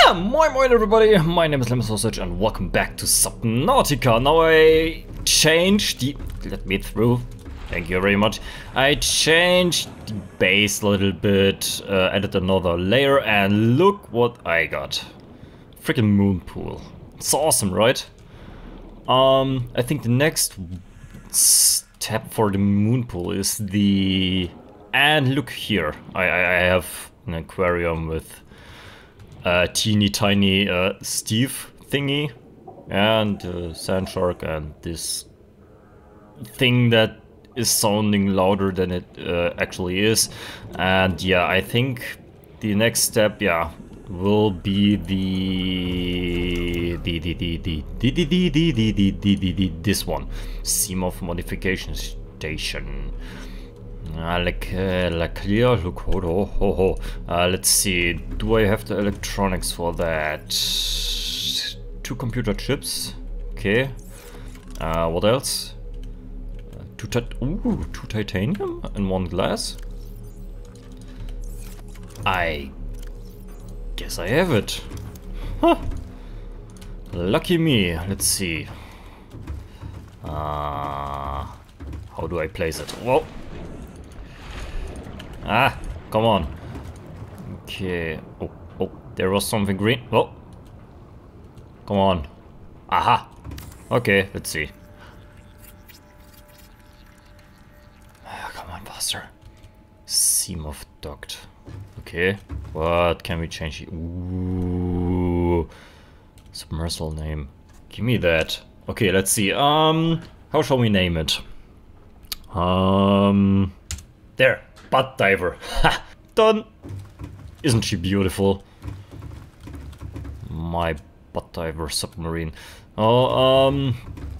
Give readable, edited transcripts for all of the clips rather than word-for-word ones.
Moin moin everybody, my name is Lemonsausage and welcome back to Subnautica. Now I changed the... let me through, thank you very much. I changed the base a little bit, added another layer and look what I got. Freaking moon pool. It's awesome, right? I think the next step for the moon pool is the... and look here, I have an aquarium with teeny tiny Steve thingy and sand shark and this thing that is sounding louder than it actually is. And yeah, I think the next step, yeah, will be this one, Seamouth modification station. Clear, look, let's see, do I have the electronics for that? 2 computer chips, okay. What else? 2 titanium and 1 glass? I guess I have it. Huh. Lucky me, let's see. How do I place it? Whoa. Ah, come on. Okay. Oh, there was something green. Oh. Come on. Aha. Okay, let's see. Come on, faster. Seamouth duct. Okay. What can we change here? Ooh. Submersible name. Give me that. Okay, let's see. How shall we name it? There. Butt diver. Ha! Done! Isn't she beautiful? My butt diver submarine. Oh,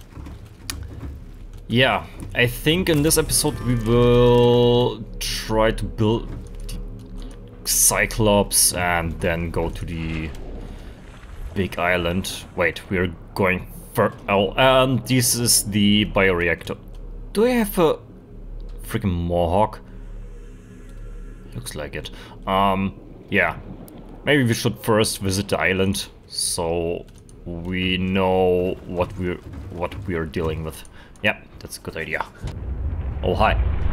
yeah, I think in this episode we will try to build the Cyclops and then go to the big island. Wait, we're going for... oh, and this is the bioreactor. Do I have a freaking Mohawk? Looks like it. Yeah. Maybe we should first visit the island so we know what we're dealing with. Yeah, that's a good idea. Oh, hi.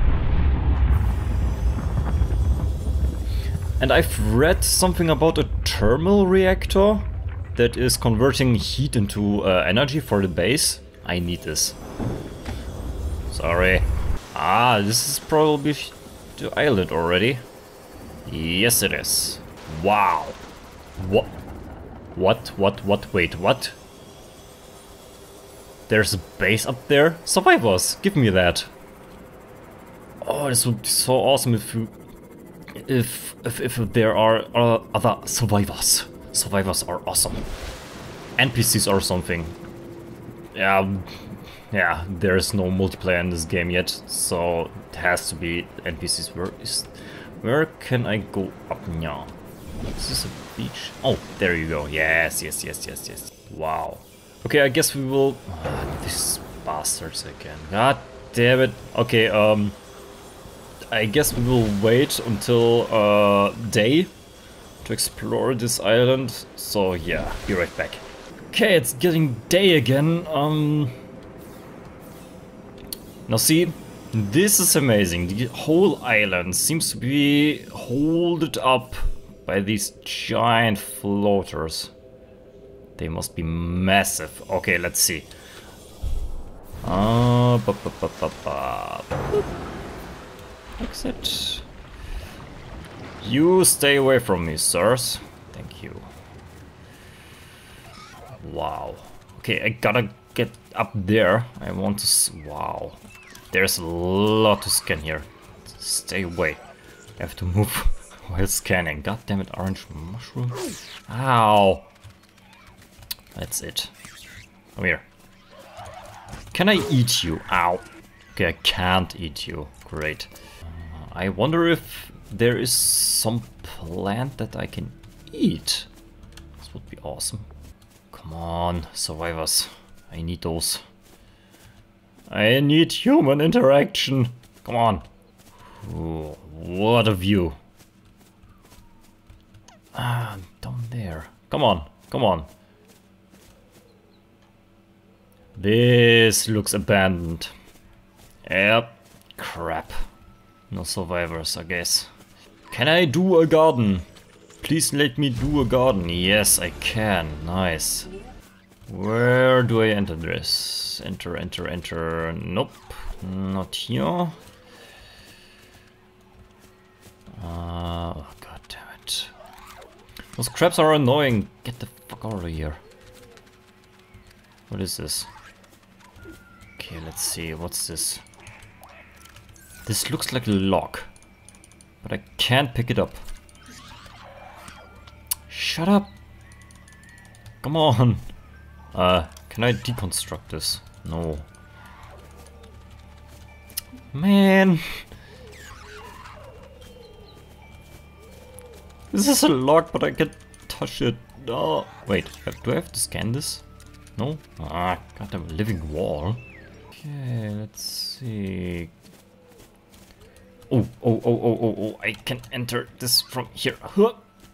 And I've read something about a thermal reactor that is converting heat into energy for the base. I need this. Sorry. Ah, this is probably the island already. Yes, it is. Wow. What? Wait, what? There's a base up there? Survivors, give me that. Oh, this would be so awesome if there are other survivors. Survivors are awesome. NPCs or something. Yeah, there's no multiplayer in this game yet, so it has to be NPCs. Where can I go up now? Is this a beach? Oh, there you go. Yes. Wow. Okay, I guess we will... these bastards again. God damn it. Okay, I guess we will wait until day to explore this island. So yeah, be right back. Okay, it's getting day again. Now see, this is amazing. The whole island seems to be held up by these giant floaters. They must be massive. Okay, let's see. Exit. You stay away from me, sirs. Thank you. Wow. Okay, I gotta get up there. I want to... wow. There's a lot to scan here. Stay away. I have to move while scanning. God damn it, orange mushroom. Ow. That's it. Come here. Can I eat you? Ow. Okay, I can't eat you. Great. I wonder if there is some plant that I can eat. This would be awesome. Come on, survivors. I need those. I need human interaction. Come on. Ooh, what a view. Down there. Come on, come on. This looks abandoned. Yep. Crap. No survivors, I guess. Can I do a garden? Please let me do a garden. Yes, I can. Nice. Where do I enter this? Enter, enter, enter. Nope. Not here. Oh, god damn it. Those crabs are annoying. Get the fuck out of here. What is this? Okay, let's see. What's this? This looks like a log, but I can't pick it up. Shut up! Come on! Can I deconstruct this? No. Man! This is a log, but I can't touch it. Oh, wait, do I have to scan this? No? Ah, goddamn living wall. Okay, let's see. Oh, I can enter this from here. Huh.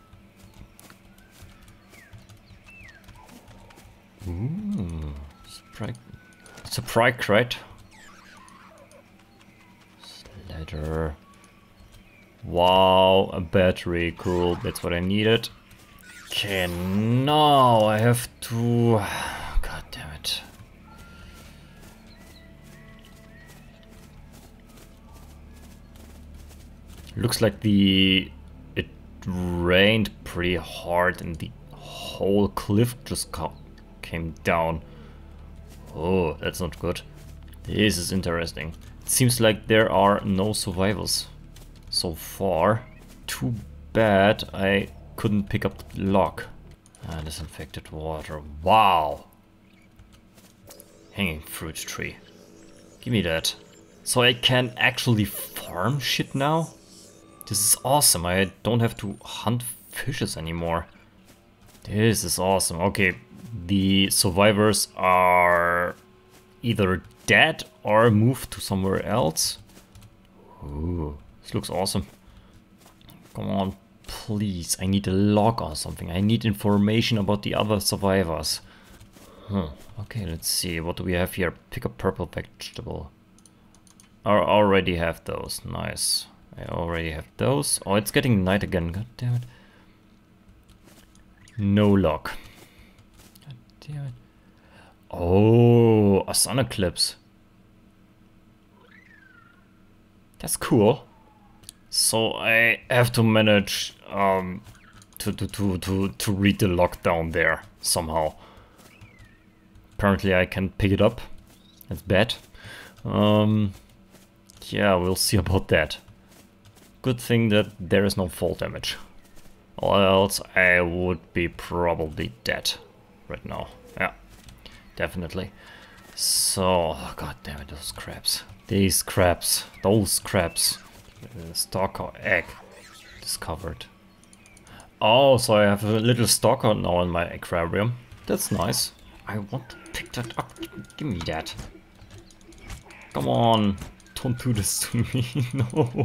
Ooh, surprise crate. Ladder. Wow, a battery, cool, that's what I needed. Okay, now I have to... God damn it. Looks like it rained pretty hard and the whole cliff just came down. Oh, that's not good. This is interesting. It seems like there are no survivors so far. Too bad I couldn't pick up the log. Disinfected water. Wow. Hanging fruit tree. Give me that. So I can actually farm shit now? This is awesome. I don't have to hunt fishes anymore. This is awesome. Okay, the survivors are either dead or moved to somewhere else. Ooh, this looks awesome. Come on, please. I need a log or something. I need information about the other survivors. Okay, let's see. What do we have here? Pick a purple vegetable. I already have those. Nice. I already have those. Oh, it's getting night again. God damn it. No log. God damn it. Oh, a sun eclipse. That's cool. So I have to manage to read the log down there somehow. Apparently I can pick it up. That's bad. Yeah, we'll see about that. Good thing that there is no fall damage. Or else I would be probably dead right now. Yeah, definitely. So, oh, god damn it, those crabs. These crabs. Those crabs. Stalker egg discovered. Oh, so I have a little stalker now in my aquarium. That's nice. I want to pick that up. Give me that. Come on. Don't do this to me. No.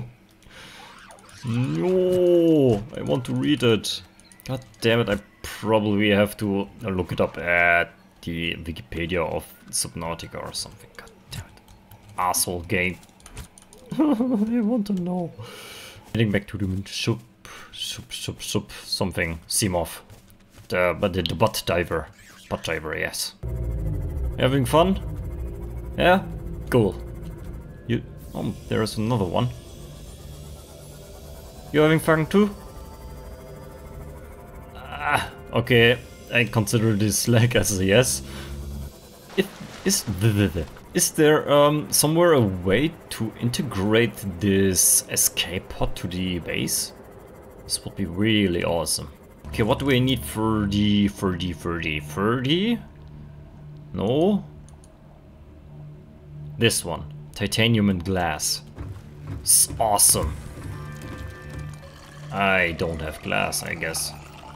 No. I want to read it. God damn it. I probably have to look it up at the Wikipedia of Subnautica or something. God damn it. Asshole game. I want to know. Getting back to the something. Seamoth. The butt diver. Butt diver, yes. Having fun? Yeah? Cool. Oh, there's another one. You having fun too? Ah, okay. I consider this like as a yes. Is there somewhere a way to integrate this escape pod to the base? This would be really awesome. Okay, what do I need for the 30? No? This one. Titanium and glass. It's awesome. I don't have glass, I guess.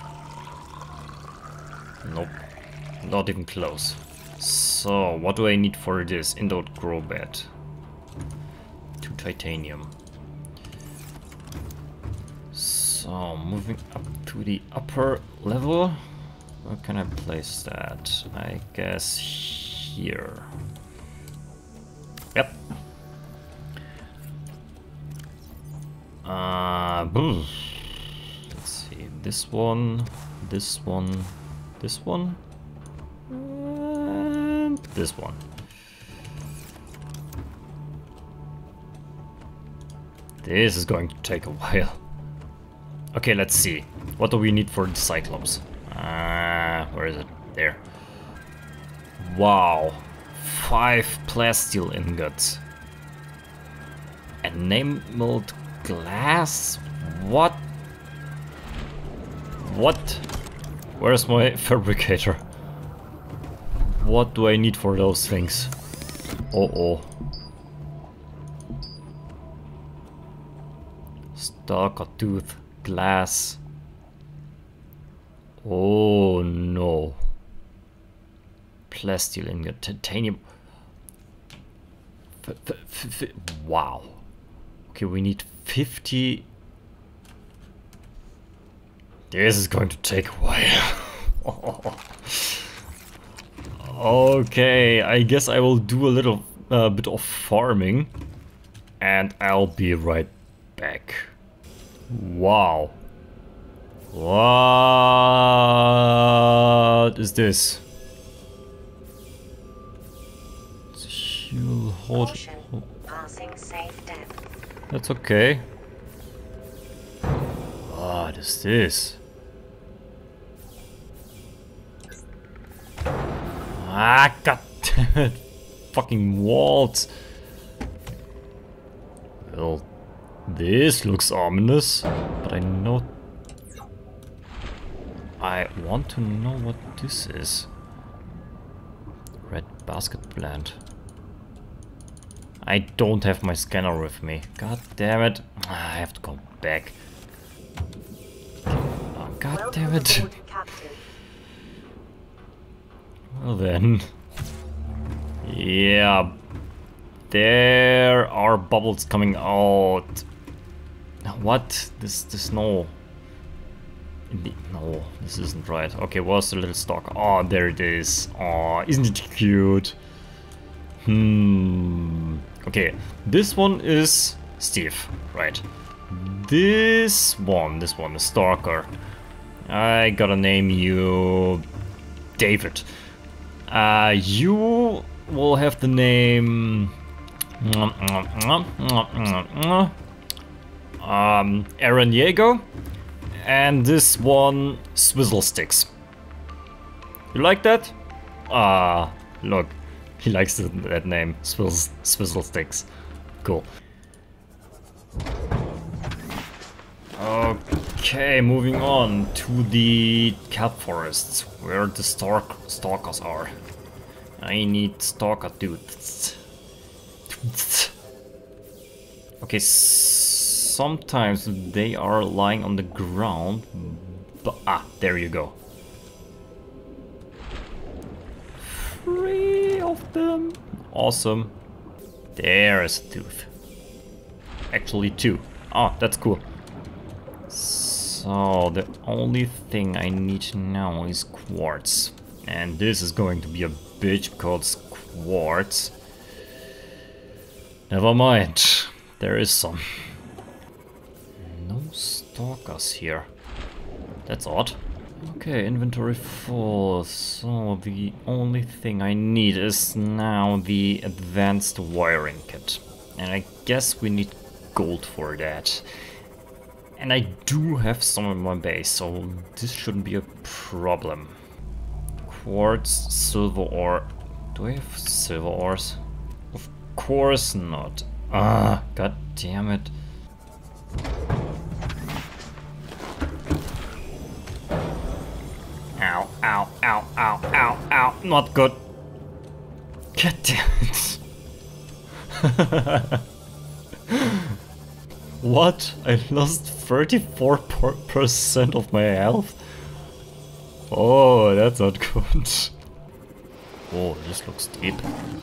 Nope. Not even close. So, what do I need for this? Indoor grow bed. 2 titanium. So, So, moving up to the upper level. Where can I place that? I guess here. Yep. Let's see. This one, this one, this one, and this one. This is going to take a while. Okay, let's see. What do we need for the Cyclops? Where is it? There. Wow. 5 plasteel ingots. Enameled glass? What? What? Where's my fabricator? What do I need for those things? Oh. Stalker tooth, glass. Oh no. Plasteel ingot, titanium. Wow. Okay, we need 50. This is going to take a while. Okay, I guess I will do a little bit of farming. And I'll be right back. Wow. What is this? Passing safe depth. That's okay. What is this? Ah, god damn it. Fucking walls. Well, this looks ominous, but I want to know what this is. Red basket plant. I don't have my scanner with me. God damn it. I have to go back. Oh, god damn it. Well then. Yeah. There are bubbles coming out. What? This no. No, this isn't right. Okay, where's the little stalk? Oh, there it is. Oh, isn't it cute? Okay, this one is Steve, right? This one, the stalker. I gotta name you David. You will have the name Aaron Diego, and this one Swizzle Sticks. You like that? Look, he likes that name, Swizzle Sticks. Cool. Okay, moving on to the kelp forests, where the stalkers are. I need stalker tooths. Okay, sometimes they are lying on the ground, but there you go. 3 of them. Awesome. There's a tooth. Actually 2. Oh, that's cool. So the only thing I need now is quartz. And this is going to be a bitch because quartz. Never mind. There is some. No stalkers here. That's odd. Okay, inventory full. So the only thing I need is now the advanced wiring kit. And I guess we need gold for that. And I do have some in my base, so this shouldn't be a problem. Quartz, silver ore. Do I have silver ores? Of course not. God damn it. Ow, ow, ow, ow, ow, ow. Not good. God damn it. What? I lost 34% of my health? Oh, that's not good. Oh, this looks deep.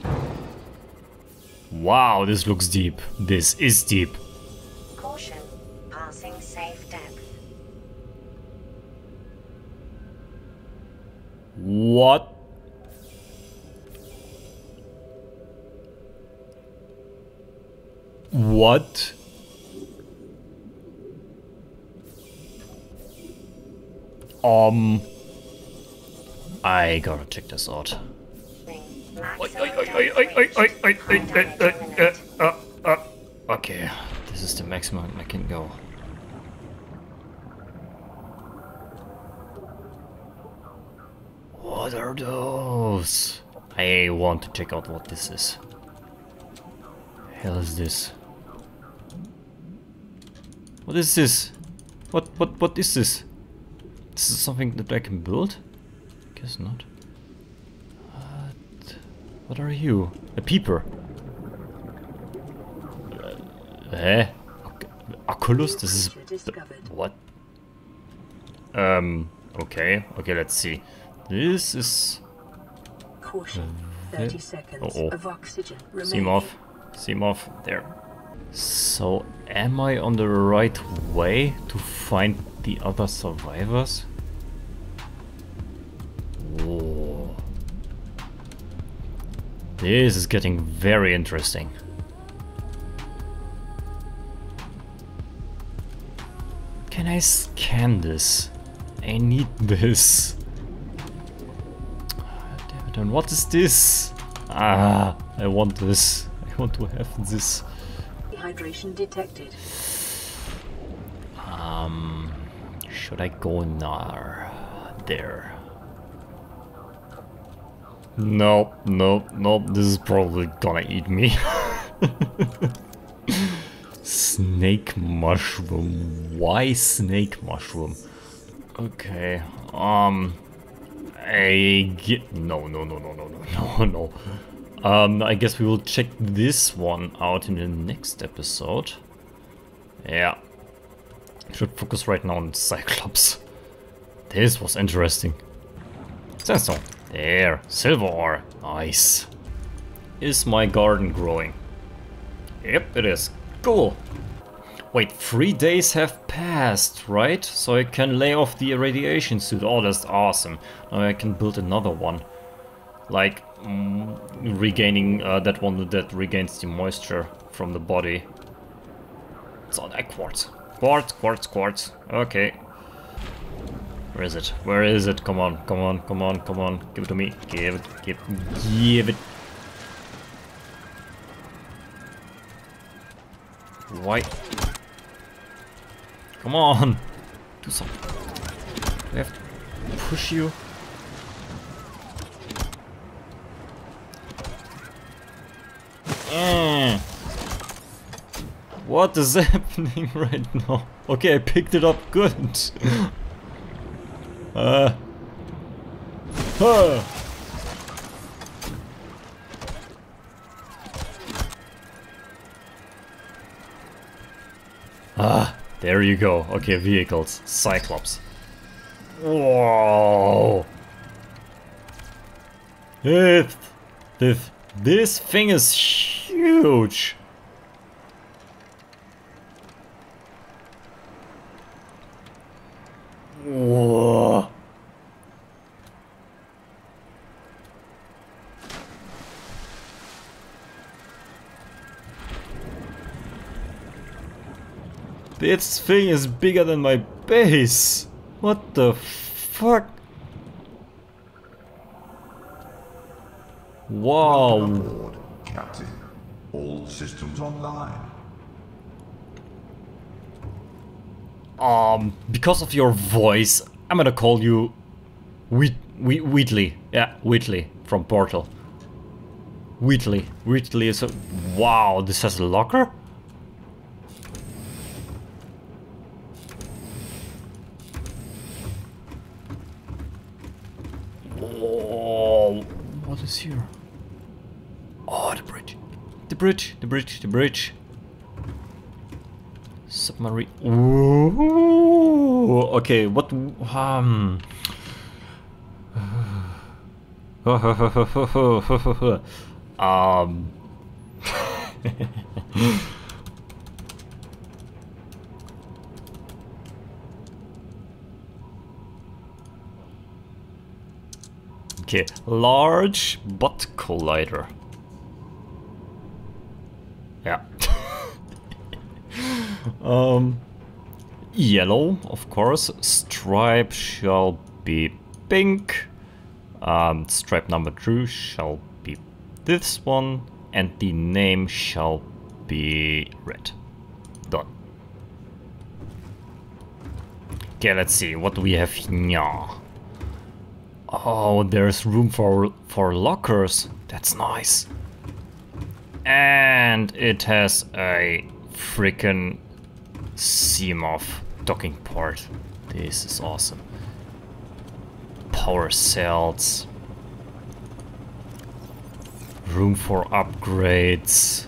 Wow, this looks deep. This is deep. Caution, passing safe depth. What? What? I gotta check this out. Okay, this is the maximum I can go. What are those? I want to check out what this is. Hell is this? What is this? What is this? This is something that I can build? Guess not. What are you? A peeper. Oculus? This is... What? Okay. Okay, let's see. This is... Caution. 30 seconds of oxygen remaining. Seam off. Seam off. There. So, am I on the right way to find the other survivors? Whoa. This is getting very interesting. Can I scan this? I need this. Damn it, and what is this? Ah, I want this. I want to have this. Dehydration detected. Should I go now? There. Nope, nope, nope. This is probably gonna eat me. Snake mushroom. Why snake mushroom? Okay. No. I guess we will check this one out in the next episode. Yeah. Should focus right now on Cyclops. This was interesting. Sandstone. There. Silver ore. Nice. Is my garden growing? Yep, it is. Cool. Wait, 3 days have passed, right? So I can lay off the irradiation suit. Oh, that's awesome. Now I can build another one. Like, regaining that one that regains the moisture from the body. It's on that quartz. Quartz. Okay. Where is it? Where is it? Come on. Give it to me. Give it. Why? Come on. Do something. Do I have to push you? What is happening right now? Okay, I picked it up good. There you go. Okay, vehicles. Cyclops. Whoa! This thing is huge. Whoa. This thing is bigger than my base. What the fuck? Wow. Welcome aboard, Captain. All systems online. Because of your voice, I'm gonna call you Wheatley. Yeah, Wheatley from Portal. Wheatley is a... Wow, this has a locker? Oh, what is here? Oh, the bridge. Submarine. Ooh, okay, what? Okay, large butt collider. Yeah. Yellow, of course. Stripe shall be pink. Stripe number 2 shall be this one. And the name shall be red. Done. Okay, let's see. What do we have here? Oh, there's room for lockers. That's nice. And it has a freaking CMOF docking port. This is awesome. Power cells. Room for upgrades.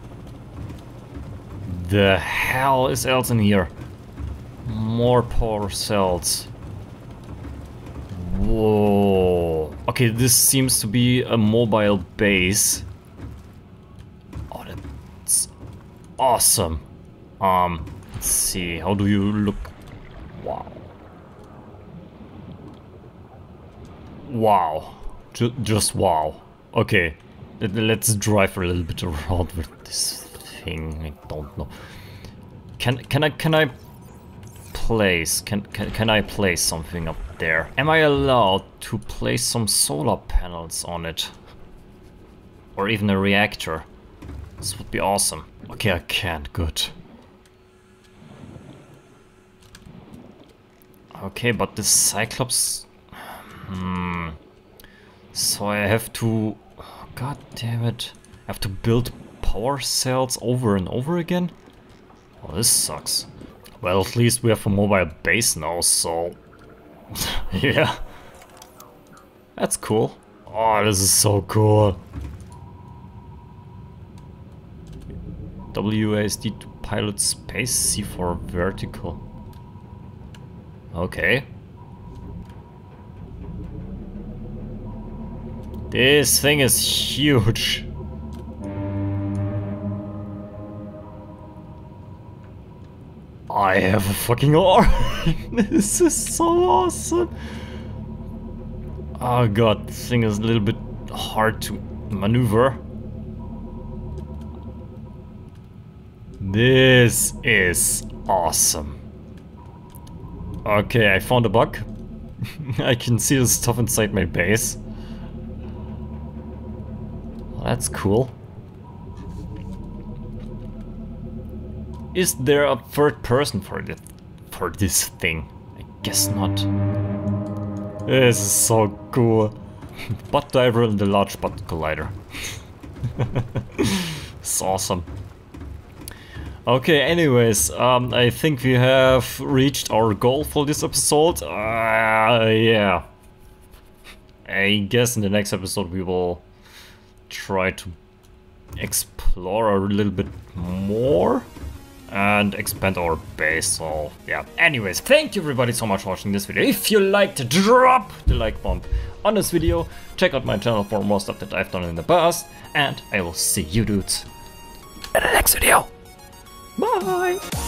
The hell is else in here? More power cells. Whoa. Okay, this seems to be a mobile base. Oh, that's awesome. Let's see, how do you look? Wow. Wow. Just wow. Okay, let's drive a little bit around with this thing. I don't know. Can I place? Can I place something up there? Am I allowed to place some solar panels on it? Or even a reactor? This would be awesome. Okay, I can't. Good. Okay, but the Cyclops... So I have to... Oh, God damn it. I have to build power cells over and over again? Oh, this sucks. Well, at least we have a mobile base now, so... yeah. That's cool. Oh, this is so cool. WASD to pilot space, C4 vertical. Okay. This thing is huge. I have a fucking arm. This is so awesome. Oh god, this thing is a little bit hard to maneuver. This is awesome. Okay, I found a bug. I can see the stuff inside my base. Well, that's cool. Is there a third person for this thing? I guess not. This is so cool. Butt diver and the large butt collider. It's awesome. Okay, anyways, I think we have reached our goal for this episode. Yeah. I guess in the next episode we will try to explore a little bit more and expand our base, so yeah. Anyways, thank you everybody so much for watching this video. If you liked, drop the like bump on this video. Check out my channel for more stuff that I've done in the past, and I will see you dudes in the next video. Bye!